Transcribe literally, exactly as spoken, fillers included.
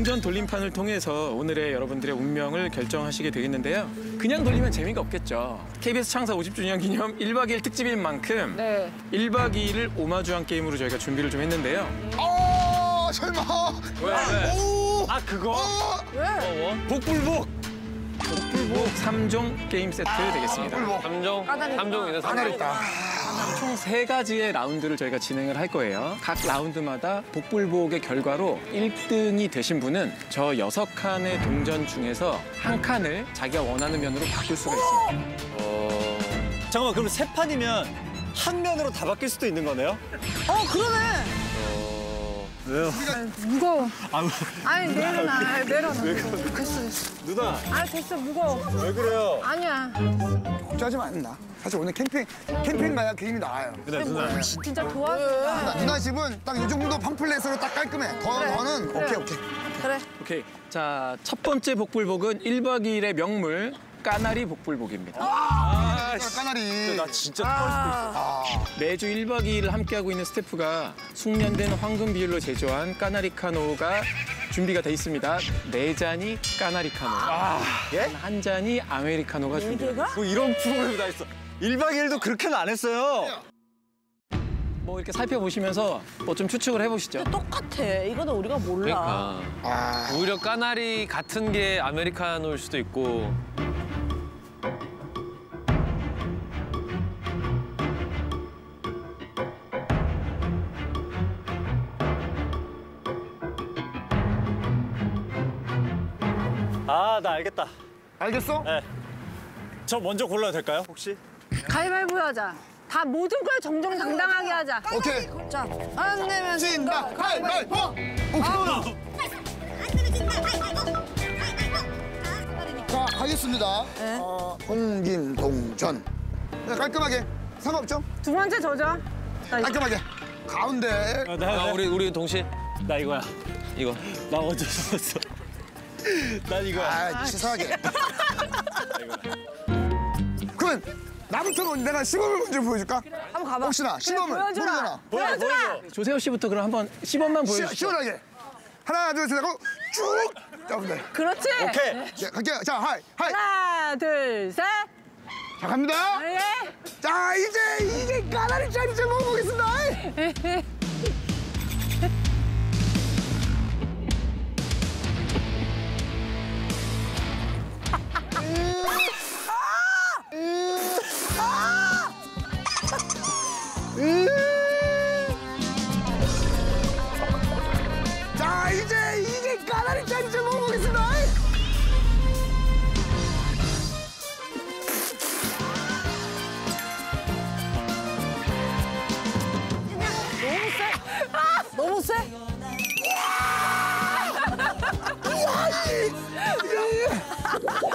동전 돌림판을 통해서 오늘의 여러분들의 운명을 결정하시게 되겠는데요. 그냥 돌리면 재미가 없겠죠. 케이비에스 창사 오십 주년 기념 일박 이일 특집인 만큼 네. 일박 이일을 오마주한 게임으로 저희가 준비를 좀 했는데요. 어, 설마. 왜, 왜? 오! 아, 그거? 어, 왜? 복불복! 복불복 삼 종 게임 세트 되겠습니다. 복불복. 삼종? 까다리다. 삼종이네, 삼종. 까다롭다. 총 세 가지의 라운드를 저희가 진행을 할 거예요. 각 라운드마다 복불복의 결과로 일 등이 되신 분은 저 여섯 칸의 동전 중에서 한 칸을 자기가 원하는 면으로 바꿀 수가 있습니다. 어... 잠깐만, 그럼 세 판이면 한 면으로 다 바뀔 수도 있는 거네요? 어, 그러네. 왜요? 무거워. 아, 아니, 내려놔. 내려놔. 됐어, 됐어. 누나, 아, 됐어. 무거워. 왜 그래요? 아니야. 걱정하지 마, 누나. 사실 오늘 캠핑, 캠핑 가야 그림이 나와요. 그래, 누나. 진짜 도와줘. 누나, 누나 집은 딱 이 정도 팜플렛으로 딱 깔끔해. 더, 그래. 더는 그래. 오케이, 오케이. 그래. 오케이. 자, 첫 번째 복불복은 일박 이일의 명물 까나리 복불복입니다. 아, 까나리. 나 진짜 터질 수도 있어. 아, 매주 일박 이일을 함께하고 있는 스태프가 숙련된 황금 비율로 제조한 까나리 카노가 준비가 돼 있습니다. 네 잔이 까나리 카노, 예? 한 잔이 아메리카노가 준비가 돼 있습니다. 뭐 이런 프로그램이 다 있어. 일박 이일도 그렇게는 안 했어요. 뭐 이렇게 살펴보시면서 뭐 좀 추측을 해보시죠. 똑같아. 이거는 우리가 몰라. 그러니까. 아. 오히려 까나리 같은 게 아메리카노일 수도 있고. 아, 나 알겠다. 알겠어? 네. 저 먼저 골라도 될까요, 혹시? 가위바위보 하자. 다 모든 걸 정정당당하게 하자. 오케이. 자, 안 내면 신다, 가위바위보! 오케이. 자, 가겠습니다. 네. 어, 홍김동전. 네, 깔끔하게. 상관없죠? 두 번째 저죠. 나 이거. 깔끔하게. 가운데. 아, 나, 아, 우리, 우리 동시에. 나 이거야. 이거. 나 먼저 잡았어. 난 이거야. 아, 치사하게. 그러면 나부터 내가 시범을 먼저 보여줄까? 한번 가봐. 혹시나 시범을 보여주라. 모르잖아. 보여, 보여줘. 조세호 씨부터 그럼 한번 시범만 시, 보여주시죠. 시원하게. 하나, 둘, 셋 하고 쭉! 자, 여러분들. 그렇지. 오케이. 자, 갈게요. 자, 하이, 하이. 하나, 둘, 셋. 자, 갑니다. 예. 자, 이제, 이제 까나리 짜리째 먹어보겠습니다. 자, 이제, 이제 까나리 짜리째 먹어보겠습니다. 너무 세? 야, 이, 야,